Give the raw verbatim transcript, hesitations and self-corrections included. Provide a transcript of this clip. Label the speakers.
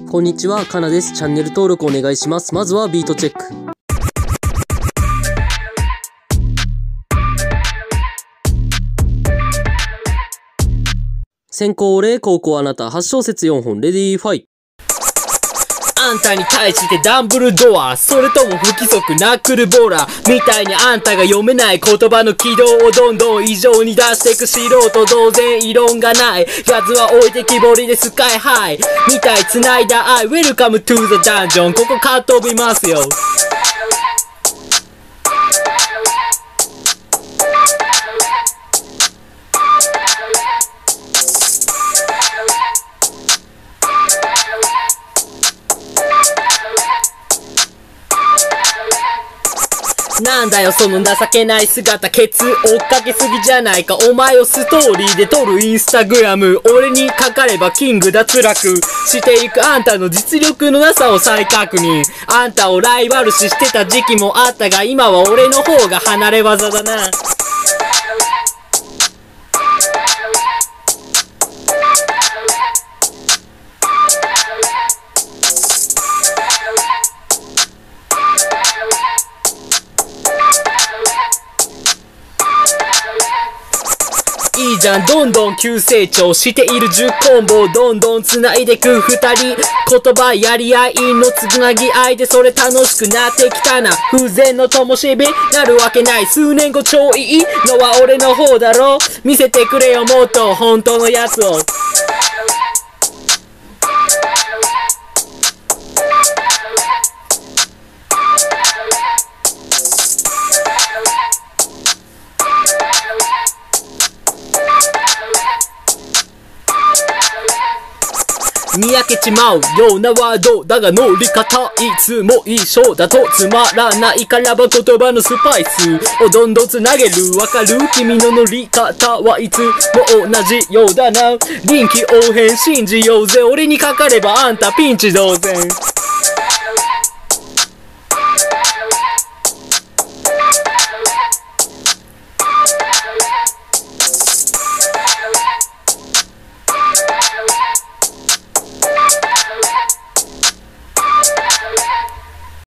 Speaker 1: こんにちは、かなです。チャンネル登録お願いします。まずはビートチェック。先行俺、後攻あなた、はち小節よんほん、レディーファイ。
Speaker 2: あんたに対してダンブルドア、それとも不規則ナックルボーラーみたいにあんたが読めない言葉の軌道をどんどん異常に出していく素人、当然異論がない。やつは置いてきぼりでスカイハイみたい繋いだ愛。 Welcome to the dungeon、 ここカット飛びますよ。なんだよその情けない姿、ケツ追っかけすぎじゃないか。お前をストーリーで撮るインスタグラム、俺にかかればキング脱落していくあんたの実力のなさを再確認。あんたをライバル視してた時期もあったが、今は俺の方が離れ技だな。いいじゃん、どんどん急成長しているじゅっコンボをどんどん繋いでくふたり。言葉やり合いのつなぎ合いでそれ楽しくなってきたな。風前の灯火なるわけない。数年後超いいのは俺の方だろ。見せてくれよもっと本当のやつを。にやけちまうようなワードだが乗り方いつも一緒だとつまらないからば言葉のスパイスをどんどんつなげる。わかる君の乗り方はいつも同じようだな。臨機応変信じようぜ。俺にかかればあんたピンチ同然。